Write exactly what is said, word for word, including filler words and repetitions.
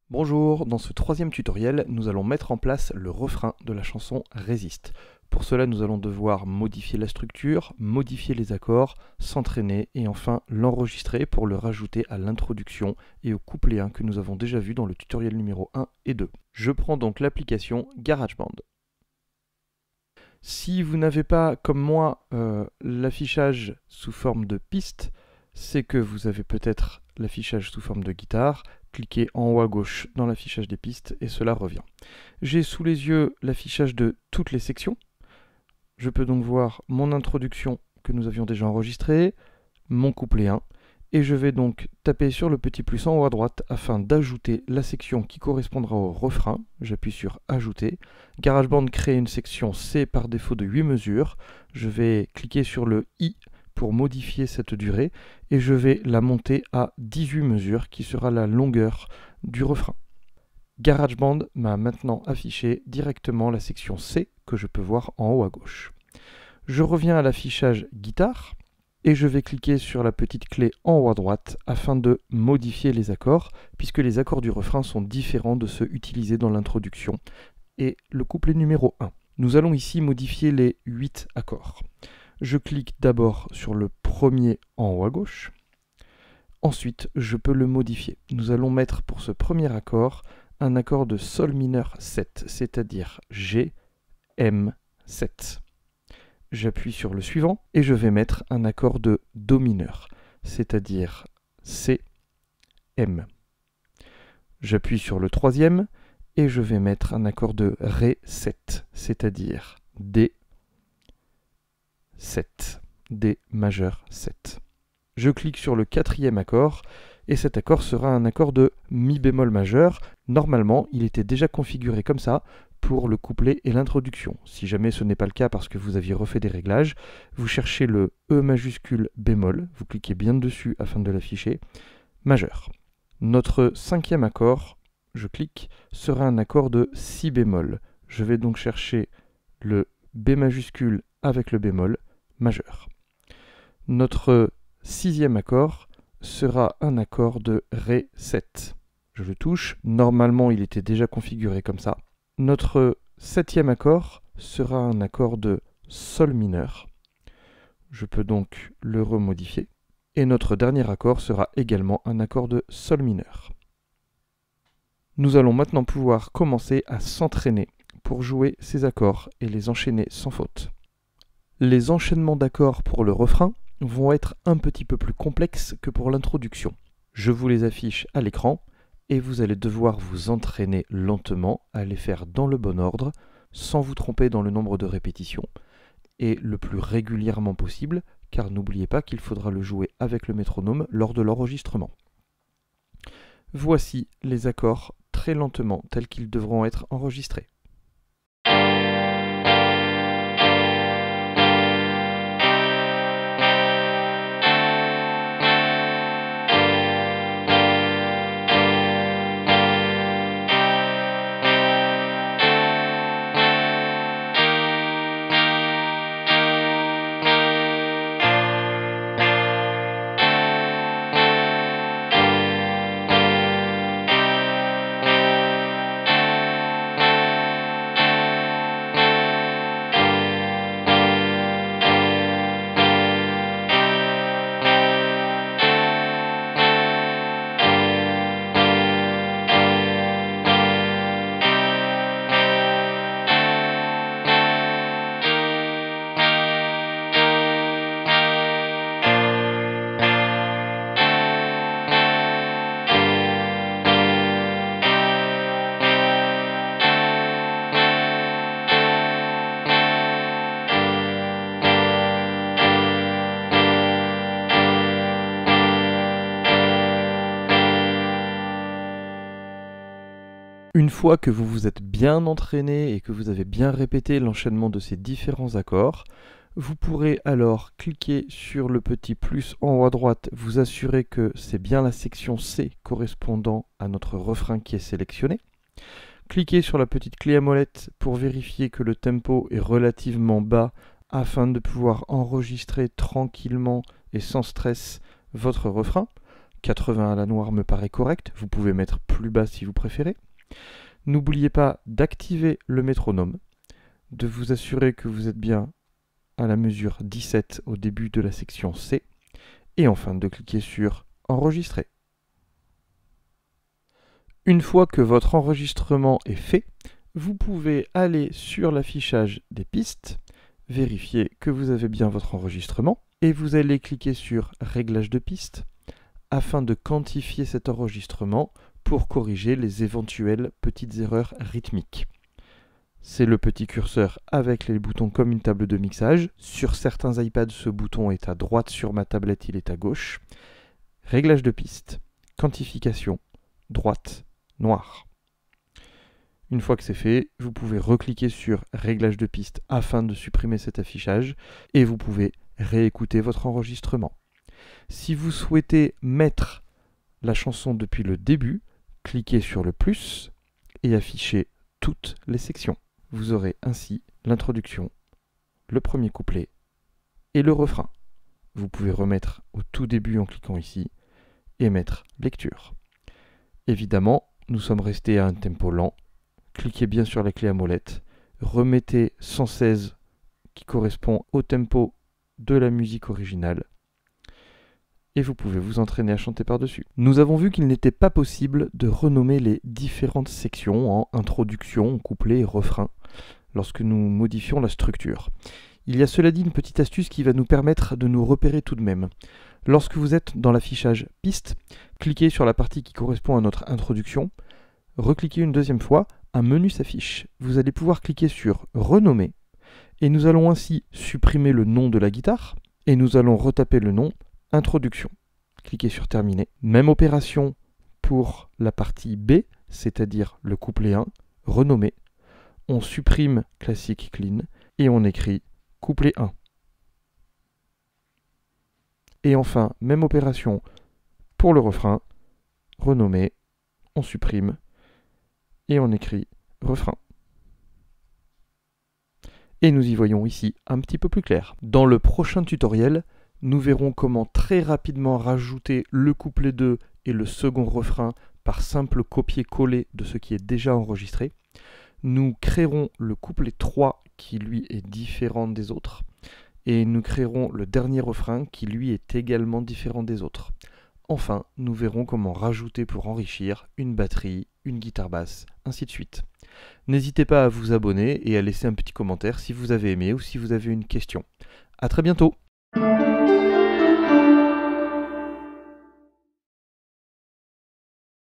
Bonjour, dans ce troisième tutoriel, nous allons mettre en place le refrain de la chanson Résiste. Pour cela, nous allons devoir modifier la structure, modifier les accords, s'entraîner et enfin l'enregistrer pour le rajouter à l'introduction et au couplet un que nous avons déjà vu dans le tutoriel numéro un et deux. Je prends donc l'application GarageBand. Si vous n'avez pas, comme moi, euh, l'affichage sous forme de piste, c'est que vous avez peut-être l'affichage sous forme de guitare. Cliquez en haut à gauche dans l'affichage des pistes et cela revient. J'ai sous les yeux l'affichage de toutes les sections. Je peux donc voir mon introduction que nous avions déjà enregistrée, mon couplet un, et je vais donc taper sur le petit plus en haut à droite afin d'ajouter la section qui correspondra au refrain. J'appuie sur Ajouter. GarageBand crée une section C par défaut de huit mesures. Je vais cliquer sur le I pour modifier cette durée et je vais la monter à dix-huit mesures qui sera la longueur du refrain. GarageBand m'a maintenant affiché directement la section C que je peux voir en haut à gauche. Je reviens à l'affichage guitare et je vais cliquer sur la petite clé en haut à droite afin de modifier les accords puisque les accords du refrain sont différents de ceux utilisés dans l'introduction et le couplet numéro un. Nous allons ici modifier les huit accords. Je clique d'abord sur le premier en haut à gauche. Ensuite, je peux le modifier. Nous allons mettre pour ce premier accord un accord de Sol mineur sept, c'est-à-dire G, M, sept. J'appuie sur le suivant et je vais mettre un accord de Do mineur, c'est-à-dire C, M. J'appuie sur le troisième et je vais mettre un accord de Ré sept, c'est-à-dire D, sept, D majeur sept. Je clique sur le quatrième accord et cet accord sera un accord de Mi bémol majeur. Normalement, il était déjà configuré comme ça pour le couplet et l'introduction. Si jamais ce n'est pas le cas parce que vous aviez refait des réglages, vous cherchez le E majuscule bémol, vous cliquez bien dessus afin de l'afficher, majeur. Notre cinquième accord, je clique, sera un accord de Si bémol. Je vais donc chercher le B majuscule avec le bémol, majeur. Notre sixième accord sera un accord de Ré sept. Je le touche. Normalement, il était déjà configuré comme ça. Notre septième accord sera un accord de Sol mineur. Je peux donc le remodifier. Et notre dernier accord sera également un accord de Sol mineur. Nous allons maintenant pouvoir commencer à s'entraîner pour jouer ces accords et les enchaîner sans faute. Les enchaînements d'accords pour le refrain vont être un petit peu plus complexes que pour l'introduction. Je vous les affiche à l'écran et vous allez devoir vous entraîner lentement à les faire dans le bon ordre, sans vous tromper dans le nombre de répétitions, et le plus régulièrement possible, car n'oubliez pas qu'il faudra le jouer avec le métronome lors de l'enregistrement. Voici les accords très lentement tels qu'ils devront être enregistrés. Une fois que vous vous êtes bien entraîné et que vous avez bien répété l'enchaînement de ces différents accords, vous pourrez alors cliquer sur le petit plus en haut à droite, vous assurer que c'est bien la section C correspondant à notre refrain qui est sélectionné. Cliquez sur la petite clé à molette pour vérifier que le tempo est relativement bas afin de pouvoir enregistrer tranquillement et sans stress votre refrain. quatre-vingts à la noire me paraît correct, vous pouvez mettre plus bas si vous préférez. N'oubliez pas d'activer le métronome, de vous assurer que vous êtes bien à la mesure dix-sept au début de la section C, et enfin de cliquer sur Enregistrer. Une fois que votre enregistrement est fait, vous pouvez aller sur l'affichage des pistes, vérifier que vous avez bien votre enregistrement, et vous allez cliquer sur Réglages de piste, afin de quantifier cet enregistrement pour corriger les éventuelles petites erreurs rythmiques. C'est le petit curseur avec les boutons comme une table de mixage. Sur certains iPads, ce bouton est à droite, sur ma tablette, il est à gauche. Réglage de piste, quantification, droite, noir. Une fois que c'est fait, vous pouvez recliquer sur Réglage de piste afin de supprimer cet affichage et vous pouvez réécouter votre enregistrement. Si vous souhaitez mettre la chanson depuis le début, cliquez sur le plus et affichez toutes les sections. Vous aurez ainsi l'introduction, le premier couplet et le refrain. Vous pouvez remettre au tout début en cliquant ici et mettre lecture. Évidemment, nous sommes restés à un tempo lent. Cliquez bien sur la clé à molette, remettez cent seize qui correspond au tempo de la musique originale et vous pouvez vous entraîner à chanter par-dessus. Nous avons vu qu'il n'était pas possible de renommer les différentes sections en introduction, couplet et refrain lorsque nous modifions la structure. Il y a cela dit une petite astuce qui va nous permettre de nous repérer tout de même. Lorsque vous êtes dans l'affichage piste, cliquez sur la partie qui correspond à notre introduction, recliquez une deuxième fois, un menu s'affiche. Vous allez pouvoir cliquer sur renommer et nous allons ainsi supprimer le nom de la guitare et nous allons retaper le nom introduction. Cliquez sur terminer. Même opération pour la partie B, c'est-à-dire le couplet un, renommer. On supprime classique clean et on écrit couplet un. Et enfin, même opération pour le refrain, renommer, on supprime et on écrit refrain. Et nous y voyons ici un petit peu plus clair. Dans le prochain tutoriel, nous verrons comment très rapidement rajouter le couplet deux et le second refrain par simple copier-coller de ce qui est déjà enregistré. Nous créerons le couplet trois qui lui est différent des autres. Et nous créerons le dernier refrain qui lui est également différent des autres. Enfin, nous verrons comment rajouter pour enrichir une batterie, une guitare basse, ainsi de suite. N'hésitez pas à vous abonner et à laisser un petit commentaire si vous avez aimé ou si vous avez une question. À très bientôt!